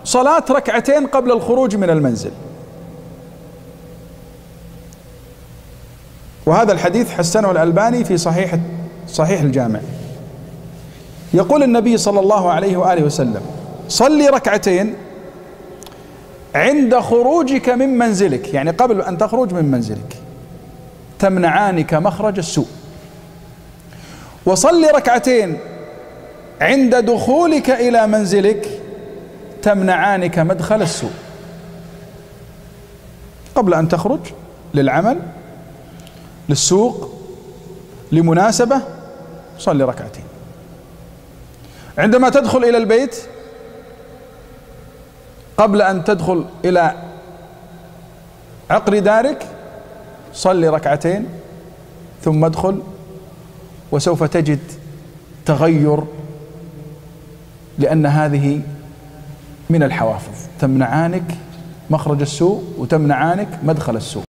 صلاة ركعتين قبل الخروج من المنزل. وهذا الحديث حسنه الألباني في صحيح الجامع. يقول النبي صلى الله عليه وآله وسلم: صلي ركعتين عند خروجك من منزلك، يعني قبل أن تخرج من منزلك، تمنعانك مخرج السوء. وصلي ركعتين عند دخولك إلى منزلك، تمنعانك مدخل السوء. قبل أن تخرج للعمل، للسوق، لمناسبة، صلي ركعتين. عندما تدخل إلى البيت، قبل أن تدخل إلى عقر دارك، صلي ركعتين ثم ادخل، وسوف تجد تغير، لأن هذه من الحوافظ تمنعانك مخرج السوء وتمنعانك مدخل السوء.